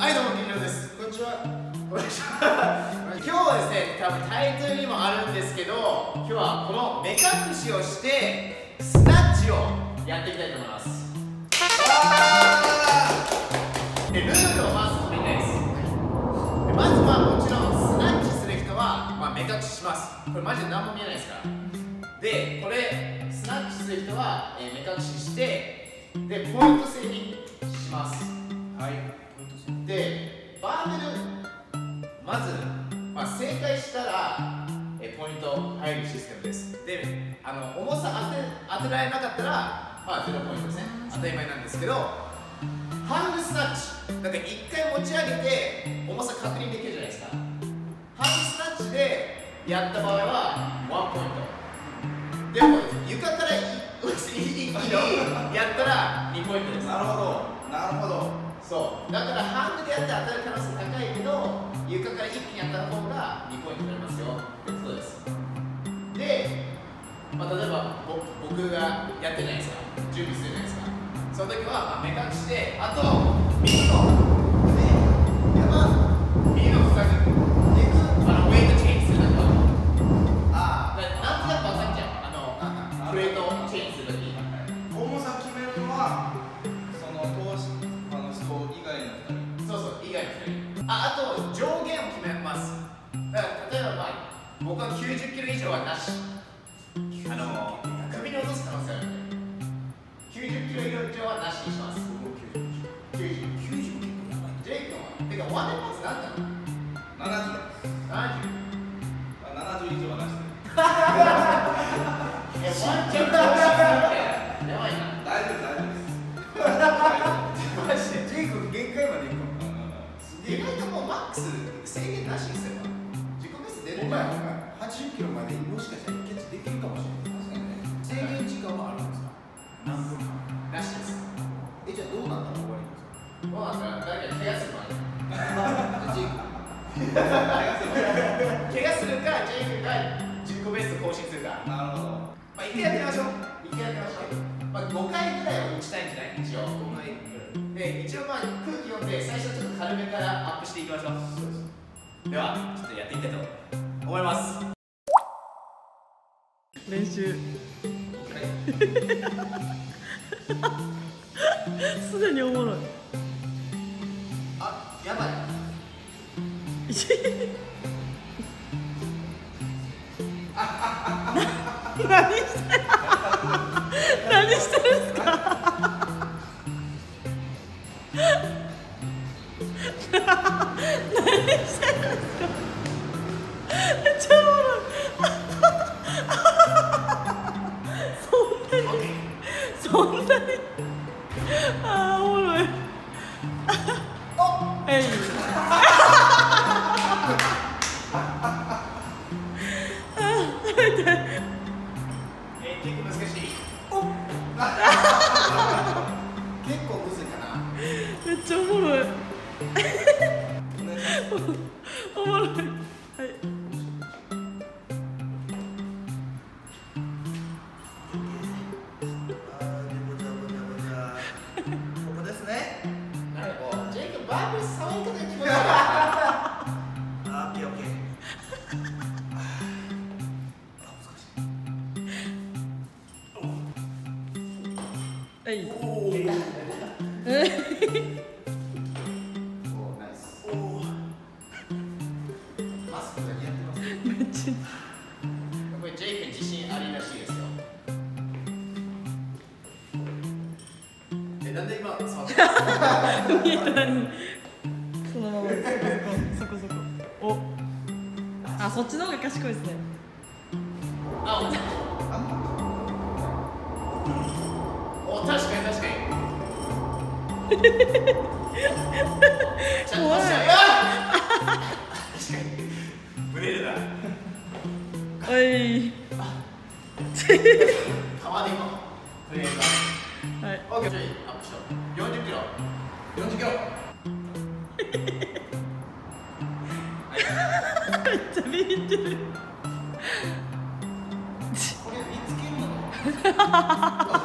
はい、どうも、金城です。こんにちは。こんにちは。今日はですね、多分タイトルにもあるんですけど、今日はこの目隠しをしてスナッチをやっていきたいと思います。で、ルールをまず決めたいです。でまずはもちろんスナッチする人は、目隠しします。これマジで何も見えないですから。で、これスナッチする人は、目隠ししてでポイント制にします。はい。で、バーベルまず、正解したらポイント入るシステムです。で、重さ当てられなかったら、0ポイントですね。当たり前なんですけど、ハンドスナッチなんか1回持ち上げて重さ確認できるじゃないですか。ハンドスナッチでやった場合は1ポイントでも床から一気にやったら2ポイントです。なるほどなるほど。そうだからハンドでやって当たる可能性高いけど、床から一気にやった方が2ポイントになりますよってことです。で、例えば僕がやってないですか、準備するじゃないですか。その時は目隠しで、あと右の右のふざけウェイトチェインするだけはなんとなく分かっちゃう。ウェイトチェインする時重さ決めるのはその投資人以外の2人。 そうそう、以外の2人。あと上限を決めます。だから例えば僕は90キロ以上はなし。首に落とす可能性あるんで90キロ以上はなしにします。90結構やばい。ジェイ君はてかワンデーパーツ何なの？70 70以上はなしでワンチャン倒しってやばいな。 大丈夫ですマジでジェイ君限界までいくの？ 意外ともうマックス制限なしにすれば自己ベスト出るんじゃない？ 80キロまでもしかしたら一決できるかもしれない。制限時間はあるんですか？何分間？ なしです。 じゃあどうなったら終わりですか？ どうなんだろう、誰か怪我するまでジェイ君怪我するか、ジェイ君が自己ベスト更新するか。 なるほど。 一回やってみましょう。一回やってみましょう。5回ぐらいは打ちたいんじゃない？一応5回で、一応空気読んで最初はちょっと軽めからアップしていきましょう。ではちょっとやっていきたいと思います。 練習すでにおもろい。 やばい何してる何してるんですか？何してるんですか？めっちゃおもろい。そんなにおもろい。えい結構難しい。結構むずいかな。 めっちゃおもろい。おもろい。はい。 ここですね。 なんかこうジェイ君バーベル触り方が気持ち悪い。 オッケーオッケー。 はい。 おー、ナイス。マスクが似合ってますね。 めっちゃ。 これジェイ君自信ありらしいですよ。なんで今触った見えたらにそのままそこおそっちの方が賢いですね。 確かに確かに。 怖い。 確かにブレるな。 おいたまにもブレるな。 はい。 オッケー、じゃあアップしよう。40キロ40キロめっちゃビビってる。 これ見つけるの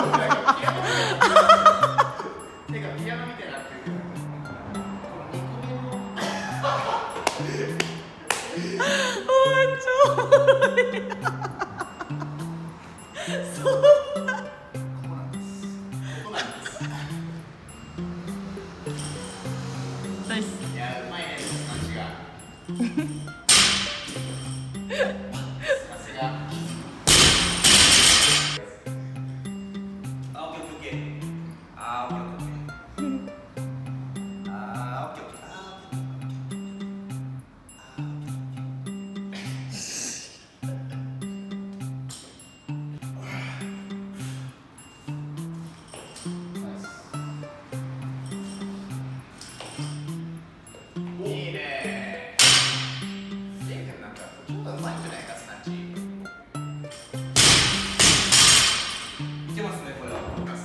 てかピアノみたいになってる。この2個目そんなここなんです。 ここなんです。 ナイス。 いや、うまいね、感じが。さすが。 あ、オッケーオッケー。あ、オッケーオッケー。あ、オッケーオッケー。 いいね。レイ君なんか、ちょっとうまいんじゃないか、スナッチ。 いけますね、これは。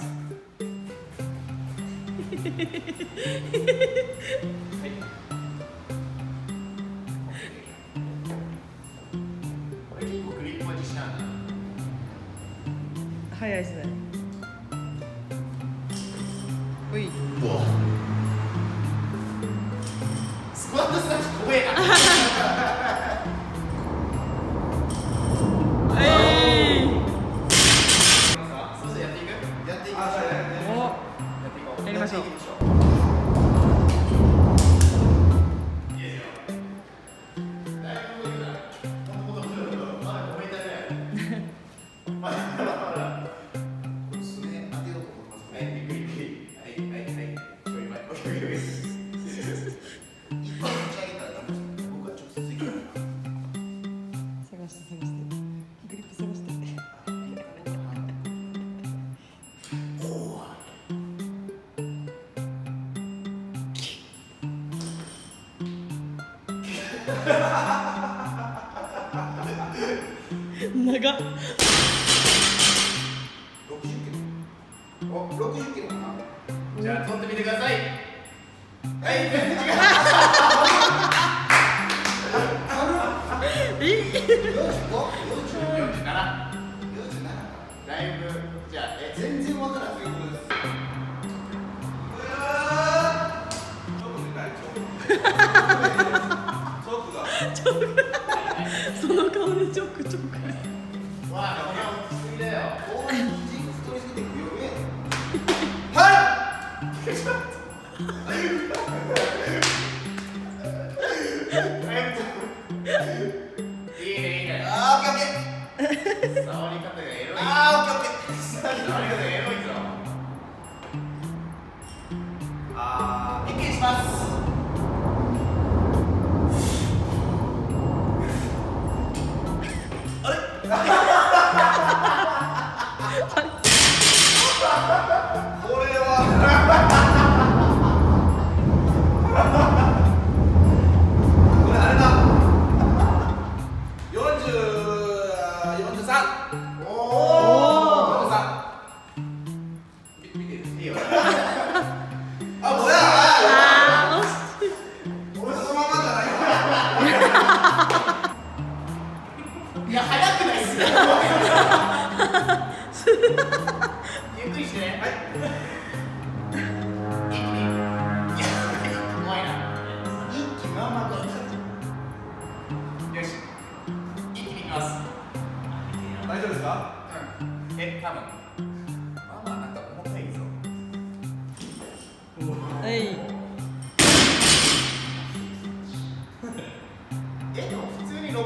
これ結構グリップは自信あるな。 早いですね。うい。 スクワットスナッチ怖えな。 えい。 そうそう、やっていく。 やっていきあ、 ましょう。 じゃあやっていこう。 やりましょう。 いいですよ。だいぶ動いてない。ほんとまだ5メーターぐらい。まだ。 これすね当てようと思ってます。 はい、ゆっくりゆっくり。はい、はい、はい。ちょい前。おいおいおい。 一発打ち上げたらダメです。僕は直接行けないから。 探して探して。グリップ探して。長っ。 60キロ。お、60キロかな。 じゃあ、取ってみてください。はい、全然違う。 えい。 45、47。 47。だいぶ、じゃあ、 全然わからんですよ。 その顔でチョックチョック。 わあ、これは大きすぎだよ。 大きい太りすぎて不要ね。 いいね、いいね。 あー、オッケーオッケー。 触り方がエロい。 あー、オッケーオッケー。 触り方がエロいぞ。 あー、一気にします。 これは。これあれだ。43。 お 43。 見てる。いいよ。 あ、もや。 あー、惜しい。 俺そのままじゃないか。 いや、早くないっすよ。ゆっくりしてね。はい。一気に。いや、怖いな。 一気まあまあか。 よし。一気にいきます。 大丈夫ですか？ 多分。まあまあ、なんか重たいぞ。 はい。 でも普通に60。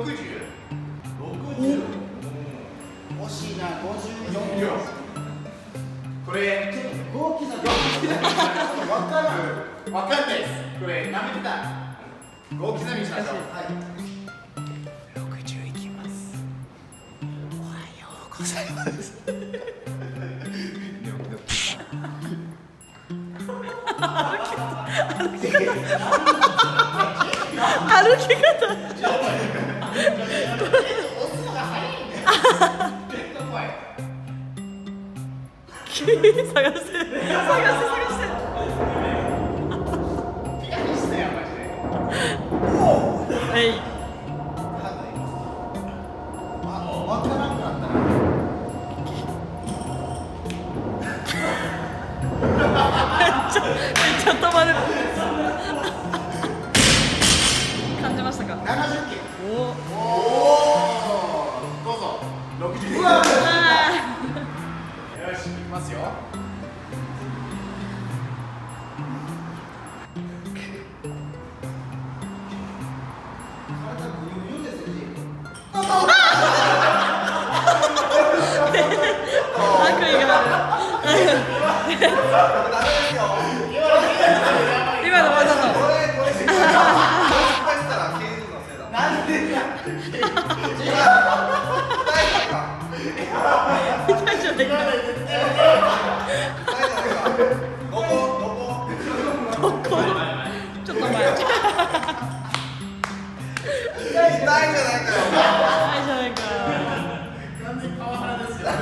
惜しいな、54キロ。 これ、 合計さ、わからん。 わかんないです。これ、舐めてた。5刻みにしましょう。 はい。 60いきます。おはようございます。 歩き方。 押すのが早いんだよ。ちょっと怖い。 探して探して。 ピアニストやマジで。 はい。 わからんくなったら。 めっちゃ止まる。感じましたか。 70キロ。 おお。 おお。 ですよ。 今のわざとこれ失敗したらケイズのせいだ。なんでや。 大丈夫だよ。 どこちょっと前。 痛いじゃないかよ。 大じゃないか。 完全にパワハラですよ。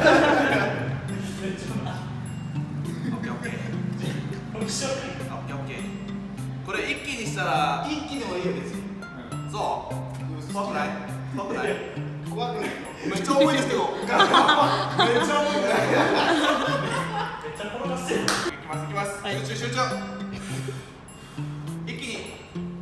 これ一気にしたら一気でもいいよ別に。 そう怖くない怖くない怖くない。 めっちゃ重いですけどめっちゃ重いですめっちゃ転がしてる。 いきますはい集中一気に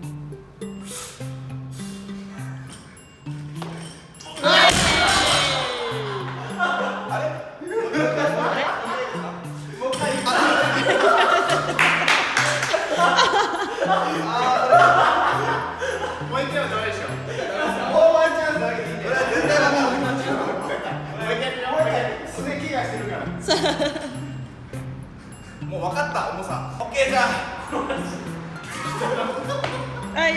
もう一回はダメでしょ。 もうワンチャンスだけでいいね。 これは絶対ダメだもう一回やってみよう。もう一回。 すね怪我してるから。 もう分かった重さオッケーじゃあはい。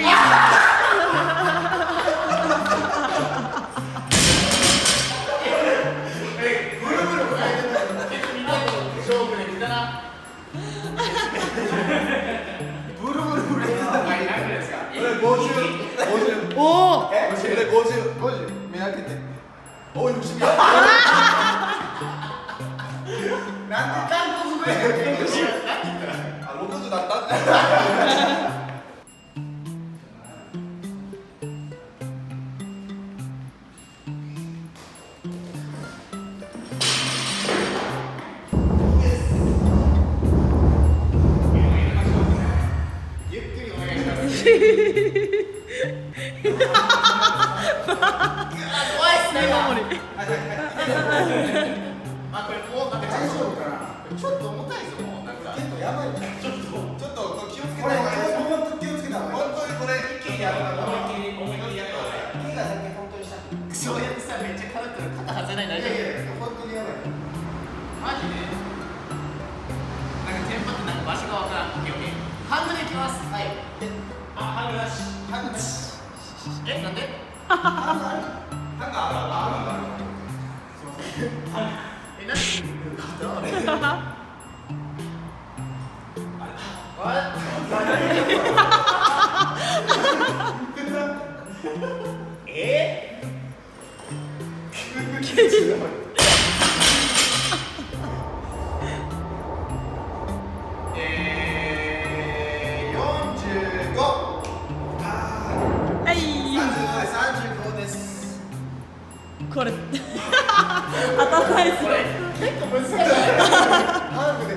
勝負できたな。 ブルブルブル。 はい、何分ですか。 これ50 おお。 これ50 50目開けて。 おい不思議なんで韓国語やねん。 あ60だったってゆっくりお願いします。怖いっすね。今。まあこれもうなんか大丈夫かな。 ちょっと重たいぞもうなんか。 結構やばいね。 ちょっと気をつけたこれ方がいいです本当気をつけた方がいい。 本当にこれ一気にやるから思いっきりやった方がいい。 手がだけ本当にした。 そうやってさめっちゃ軽く肩外せない大丈夫。 本当にやばい。 マジで。なんかテンポってなんか場所がわからん。オッケーオッケー。ハンドでいきます。はい。あ、ハンドなし。 ハンドなし。 え、なんで？ ハンドある。 なんかあるえ、なんで？ 45。 はい。 35です。 これ。当たんないっすこれ結構難しい。 ハーフで。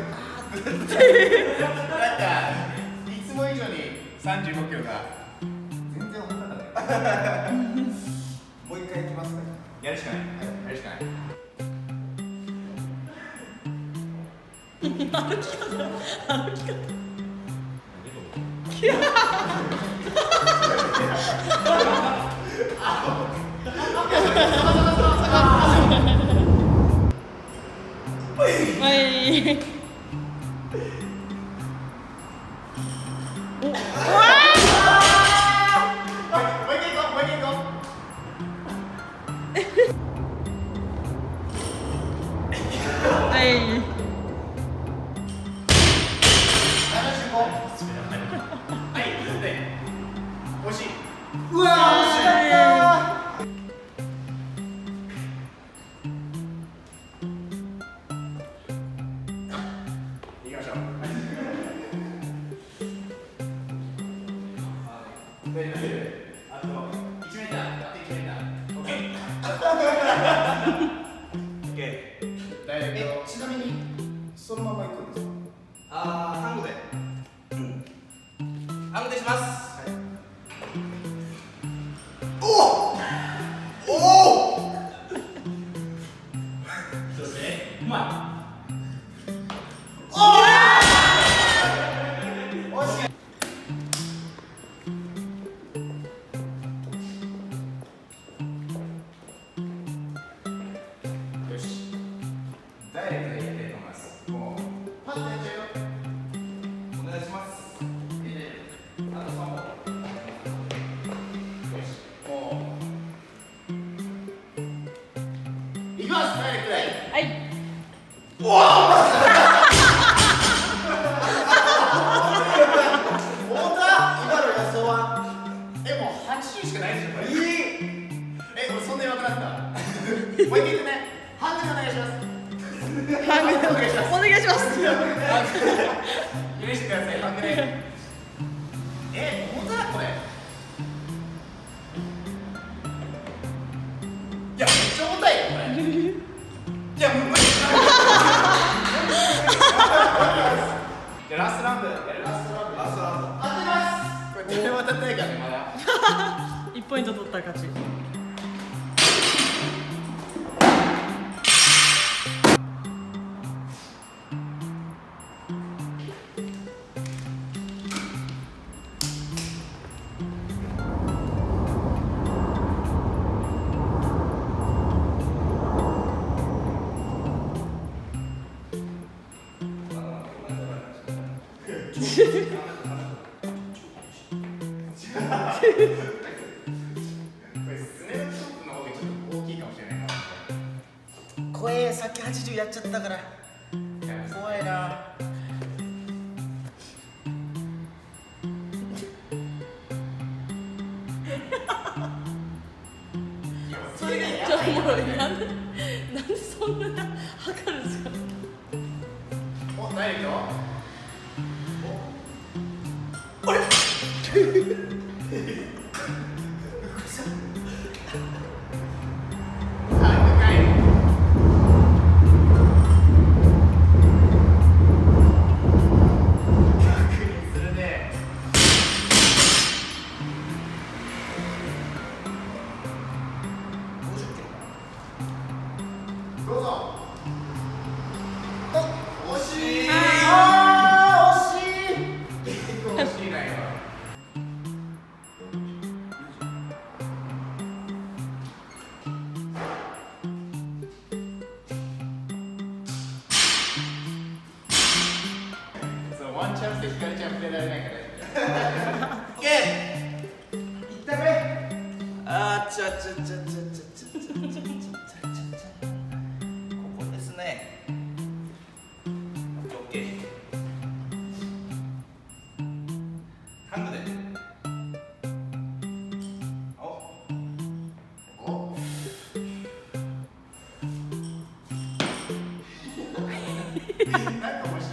なんかいつも以上に35キロが全然重たかった。もう一回いきますか。 やるしかない。やるしかない。 はい。はい。 惜しい。 うわー、惜しかった行きましょう。あと1メーター、あと1メーター。オッケー。 オッケーダイレクト。 ちなみにそのまま行くんですか。 ハングでハングでしますおおそうですね。うまい。よし。ダイレクトでやりたいと思います。もうパッとやっ 80しかないでしょこれ。俺そんな弱くなった。もう一回言ってね。ハングでお願いします。ハングでお願いします。 お願いします。 許してください、ハングで。本当だこれ。いや、めっちゃ重たいよこれ。いや、もう無理。じゃあラストラウンドやる。ラストラウンド。当てます。これ誰も当たってないからねまだ。 1ポイント取ったら勝ち。 声さっき80やっちゃったから怖いな。 それがめっちゃおもろい。なんでそんな測るんですか。 お、ダイレクト。どうぞ。惜しい。惜しいな今。そうワンチャンスでひかりちゃん触れられないから。オッケー。いったべ。 あーちゃちゃちゃちゃちゃちゃちゃちゃちゃちゃここですね。オッケー。ハングで。お。 なんか面白いわ。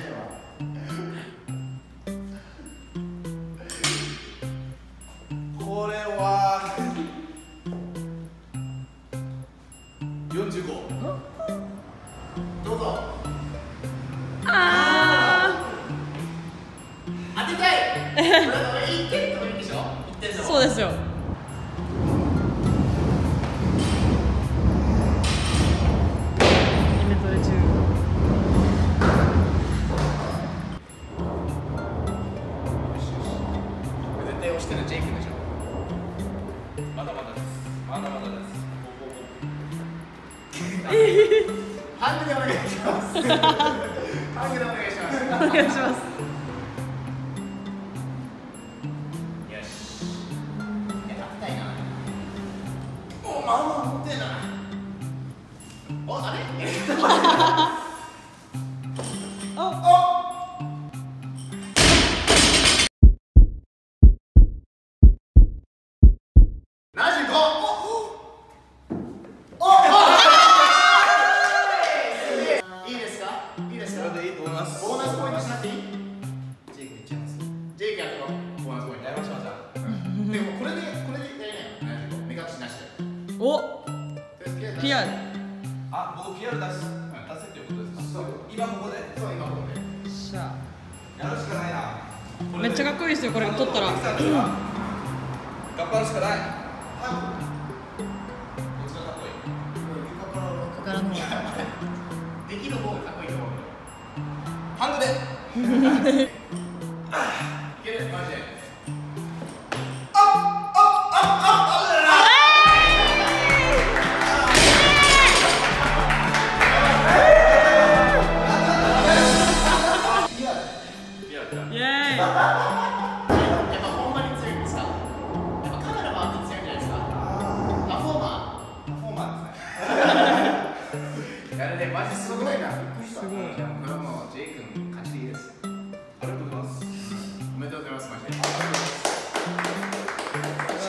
これは45。 どうぞ。当てたい。これ1点でもいいでしょ。1点でも。 そうですよ。2メートル中。 これ絶対押してるのジェイ君でしょ。 まだまだです。まだまだです。 ハングでお願いします。ハングでお願いします。 お願いします。 よし。当てたいな。お、まあまあ持ってえな。お、あれ？75。いいですか？いいですか？ それでいいと思います。 ボーナスポイントしなくていい？ ジェイクいっちゃいます。 ジェイクやってこう。ボーナスポイント。 やりましょうじゃあ。 でもこれでやりなよ。目隠しなしで。 お、PR。 あ、僕 PR 出せっていうことですか。 そう。 今ここでそう今ここで。 しゃやるしかないな。 めっちゃかっこいいですよこれ取ったら。 頑張るしかない。どっちがかっこいい？ 床からの方が。 できる方がかっこいいと思う。 ハングで。 いけるマジで。 イエーイ。 やっぱほんまに強いんですか？やっぱカメラ回って強いんじゃないですか？パフォーマー。 パフォーマンスね。 やるねマジすごくないな。 すごい。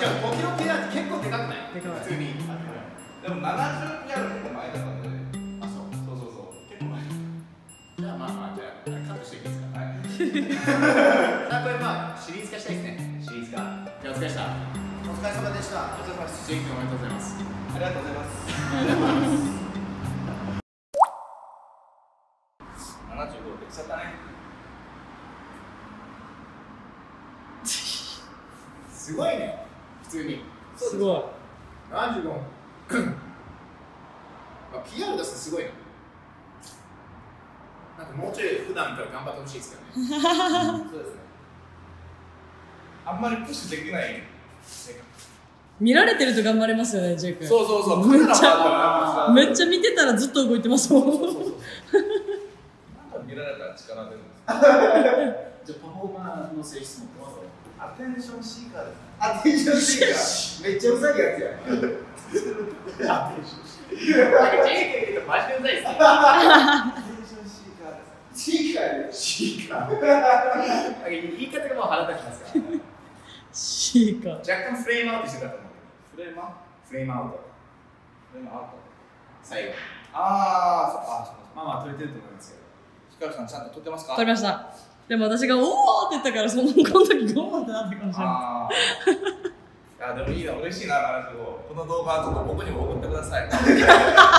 かも5キロ PR って結構でかくない？ でかい普通に。 でも70 PR 結構前だったんで。 あ、そう。 そうそうそう。結構前。 じゃあまあまあ、じゃあカットしていいですか？ はい。 これまあシリーズ化したいですね。シリーズ化。じゃあお疲れ様でした。 お疲れ様でしたお疲れ様です。 ジェイ君おめでとうございます。 ありがとうございます。75できちゃったね。 すごいね。普通に。 すごい。 75。PR 出すとすごいな。なんかもうちょい普段から頑張ってほしいですけどね。 そうですね。あんまりプッシュできない。 見られてると頑張れますよね、ジェイ君。 そうそうそう。 めっちカメラもあったらめっちゃ見てたらずっと動いてますもん。 なんか見られたら力出るんです。 じゃあパフォーマーの性質もどうぞ。 アテンションシーカーです。 アテンションシーカーめっちゃうざいやつやなんか JK とマジでうざいですね。 アテンションシーカーです。 シーカーでシーカー。なんか言い方がもう腹立ちますから。 シーカー。 若干フレームアウトしてたと思う。 フレーマーフレームアウト。 フレームアウト。 最後。 ああ、そっか。 まあまあ取れてると思いますけど。 ヒカルさんちゃんと撮ってますか？ 撮りました。でも私がおーって言ったから、この時ゴーってなったかもしれない。 ああ。いやでもいいな、嬉しいな、この動画ちょっと僕にも送ってください。